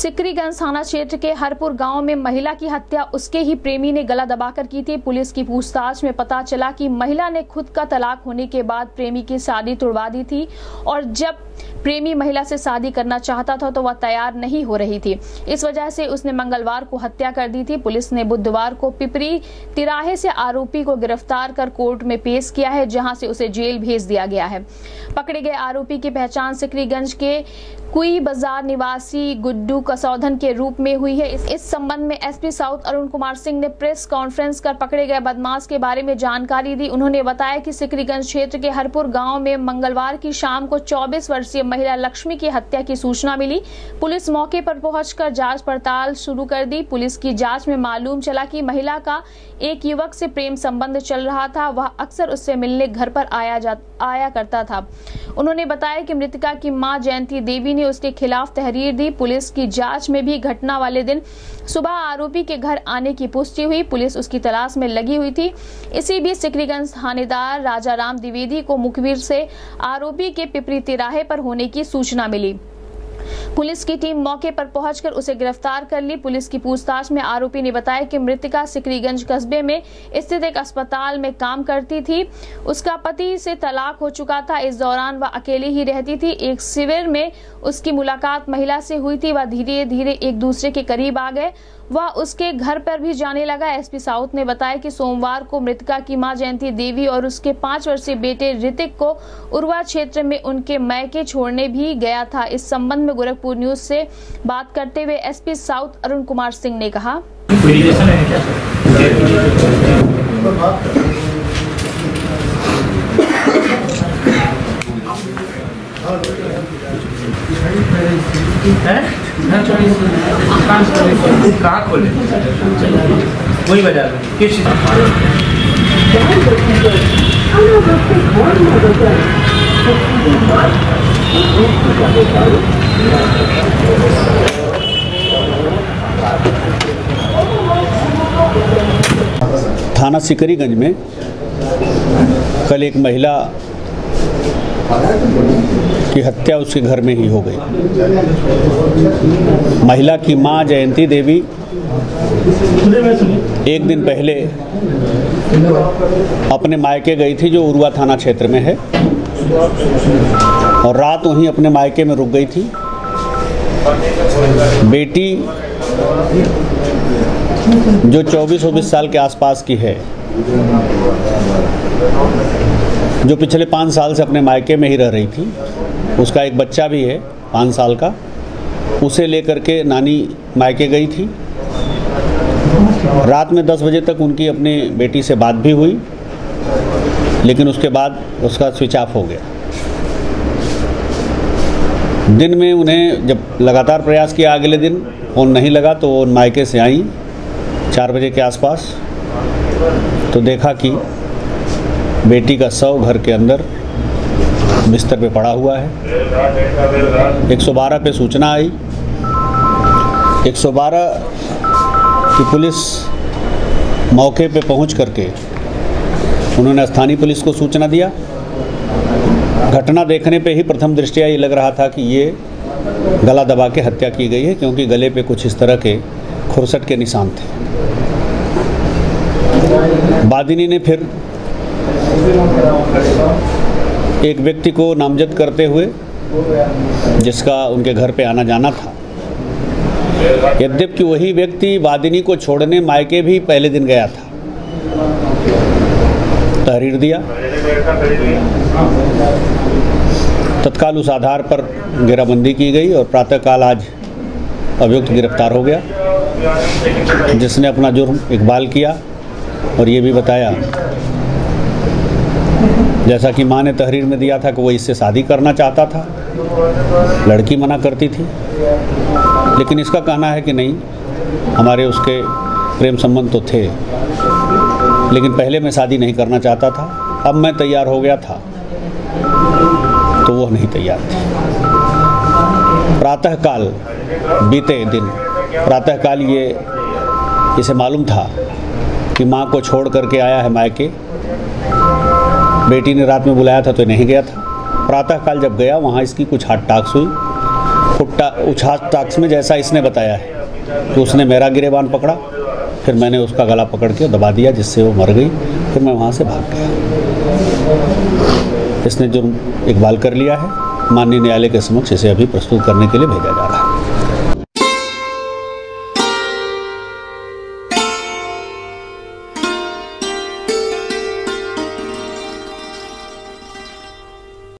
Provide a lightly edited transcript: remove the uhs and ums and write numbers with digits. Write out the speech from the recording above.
सिकरीगंज थाना क्षेत्र के हरपुर गांव में महिला की हत्या उसके ही प्रेमी ने गला दबाकर की थी। पुलिस की पूछताछ में पता चला कि महिला ने खुद का तलाक होने के बाद प्रेमी की शादी तुड़वा दी थी और जब प्रेमी महिला से शादी करना चाहता था तो वह तैयार नहीं हो रही थी। इस वजह से उसने मंगलवार को हत्या कर दी थी। पुलिस ने बुधवार को पिपरी तिराहे से आरोपी को गिरफ्तार कर कोर्ट में पेश किया है, जहां से उसे जेल भेज दिया गया है। पकड़े गए आरोपी की पहचान सिकरीगंज के कुई बाजार निवासी गुड्डू कसौधन के रूप में हुई है। इस संबंध में एसपी साउथ अरुण कुमार सिंह ने प्रेस कॉन्फ्रेंस कर पकड़े गए बदमाश के बारे में जानकारी दी। उन्होंने बताया कि सिकरीगंज क्षेत्र के हरपुर गांव में मंगलवार की शाम को 24 वर्षीय महिला लक्ष्मी की हत्या की सूचना मिली। पुलिस मौके पर पहुंचकर जांच पड़ताल शुरू कर दी। पुलिस की जांच में मालूम चला कि महिला का एक युवक से प्रेम संबंध चल रहा था। वह अक्सर उससे मिलने घर पर आया करता था। उन्होंने बताया कि मृतका की मां जयंती देवी ने उसके खिलाफ तहरीर दी। पुलिस की जांच में भी घटना वाले दिन सुबह आरोपी के घर आने की पुष्टि हुई। पुलिस उसकी तलाश में लगी हुई थी। इसी बीच सिकरीगंज थानेदार राजाराम द्विवेदी को मुखबिर से आरोपी के पिपरी तिराहे पर होने की सूचना मिली। पुलिस की टीम मौके पर पहुंचकर उसे गिरफ्तार कर ली। पुलिस की पूछताछ में आरोपी ने बताया कि मृतका सिकरीगंज कस्बे में स्थित एक अस्पताल में काम करती थी। उसका पति से तलाक हो चुका था। इस दौरान वह अकेली ही रहती थी। एक शिविर में उसकी मुलाकात महिला से हुई थी। वह धीरे धीरे एक दूसरे के करीब आ गए। वह उसके घर पर भी जाने लगा। एसपी साउथ ने बताया कि सोमवार को मृतका की मां जयंती देवी और उसके 5 वर्षीय बेटे ऋतिक को उर्वा क्षेत्र में उनके मैके छोड़ने भी गया था। इस संबंध में गोरखपुर न्यूज से बात करते हुए एसपी साउथ अरुण कुमार सिंह ने कहा, कहाँ खोले वही बाजार में किस थाना सिकरीगंज में कल एक महिला की हत्या उसके घर में ही हो गई। महिला की मां जयंती देवी एक दिन पहले अपने मायके गई थी, जो उर्वा थाना क्षेत्र में है, और रात वहीं अपने मायके में रुक गई थी। बेटी जो 24-24 साल के आसपास की है, जो पिछले 5 साल से अपने मायके में ही रह रही थी, उसका एक बच्चा भी है 5 साल का, उसे लेकर के नानी मायके गई थी। रात में 10 बजे तक उनकी अपनी बेटी से बात भी हुई, लेकिन उसके बाद उसका स्विच ऑफ हो गया। दिन में उन्हें जब लगातार प्रयास किया, अगले दिन फ़ोन नहीं लगा, तो वो मायके से आई 4 बजे के आसपास, तो देखा कि बेटी का शव घर के अंदर बिस्तर पे पड़ा हुआ है। 112 पे सूचना आई। 112 की पुलिस मौके पे पहुंच करके उन्होंने स्थानीय पुलिस को सूचना दिया। घटना देखने पे ही प्रथम दृष्टया ये लग रहा था कि ये गला दबा के हत्या की गई है, क्योंकि गले पे कुछ इस तरह के खुरसट के निशान थे। वादिनी ने फिर एक व्यक्ति को नामजद करते हुए, जिसका उनके घर पे आना जाना था, यद्यपि वही व्यक्ति वादिनी को छोड़ने मायके भी पहले दिन गया था, तहरीर दिया। तत्काल उस आधार पर घेराबंदी की गई और प्रातःकाल आज अभियुक्त गिरफ्तार हो गया, जिसने अपना जुर्म इकबाल किया और ये भी बताया, जैसा कि मां ने तहरीर में दिया था, कि वो इससे शादी करना चाहता था, लड़की मना करती थी। लेकिन इसका कहना है कि नहीं, हमारे उसके प्रेम संबंध तो थे, लेकिन पहले मैं शादी नहीं करना चाहता था, अब मैं तैयार हो गया था तो वो नहीं तैयार थी। प्रातःकाल, बीते दिन प्रातःकाल ये इसे मालूम था कि मां को छोड़ करके आया है मायके। बेटी ने रात में बुलाया था तो नहीं गया था। प्रातःकाल जब गया, वहाँ इसकी कुछ हाथ टाक्स हुई। पूछताछ में जैसा इसने बताया है कि उसने मेरा गिरेबान पकड़ा, फिर मैंने उसका गला पकड़ के दबा दिया जिससे वो मर गई, फिर मैं वहाँ से भाग गया। इसने जुर्म इकबाल कर लिया है। माननीय न्यायालय के समक्ष इसे अभी प्रस्तुत करने के लिए भेजा जा रहा है।